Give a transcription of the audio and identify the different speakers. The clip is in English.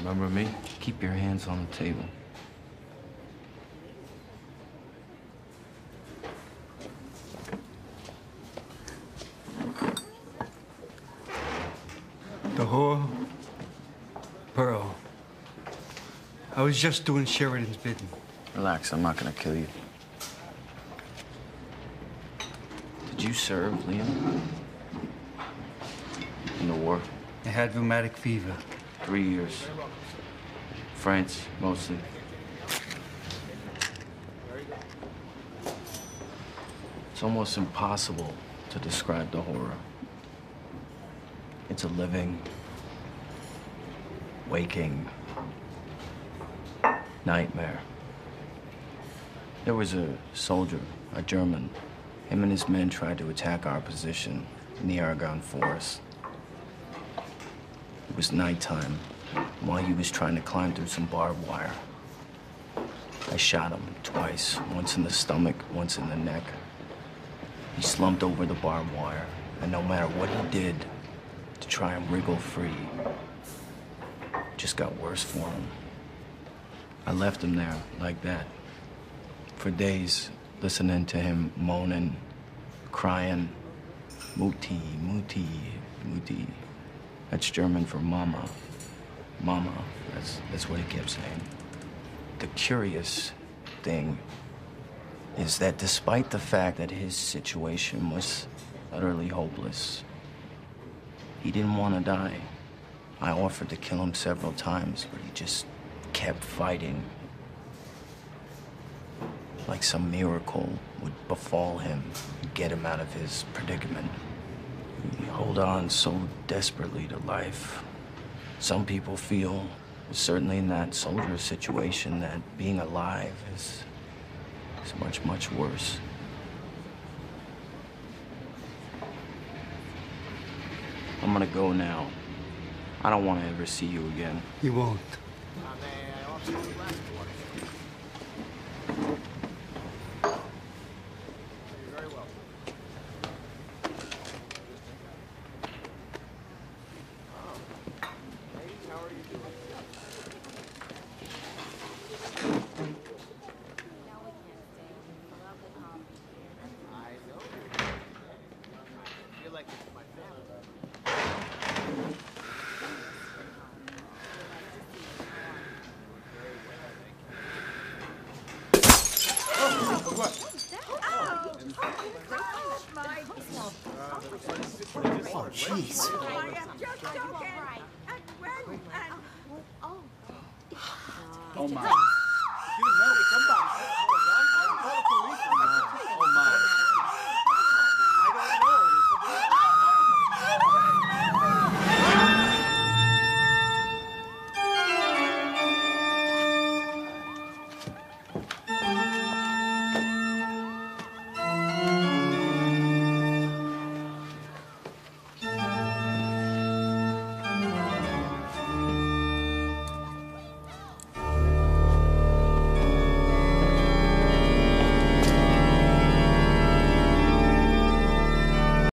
Speaker 1: Remember me? Keep your hands on the table.
Speaker 2: The whore? Pearl. I was just doing Sheridan's bidding.
Speaker 1: Relax, I'm not gonna kill you. Did you serve, Liam? In the war?
Speaker 2: I had rheumatic fever.
Speaker 1: 3 years. France, mostly. It's almost impossible to describe the horror. It's a living, waking nightmare. There was a soldier, a German. Him and his men tried to attack our position in the Argonne Forest. It was nighttime, while he was trying to climb through some barbed wire. I shot him twice, once in the stomach, once in the neck. He slumped over the barbed wire, and no matter what he did to try and wriggle free, it just got worse for him. I left him there like that for days, listening to him moaning, crying, Mutti, Mutti, Mutti. That's German for mama. Mama, that's what he kept saying. The curious thing is that despite the fact that his situation was utterly hopeless, he didn't want to die. I offered to kill him several times, but he just kept fighting. Like some miracle would befall him, get him out of his predicament. He hold on so desperately to life. Some people feel, certainly in that soldier situation, that being alive is much, much worse. I'm gonna go now. I don't want to ever see you again.
Speaker 2: You won't.
Speaker 3: Oh, jeez.
Speaker 4: Oh, my.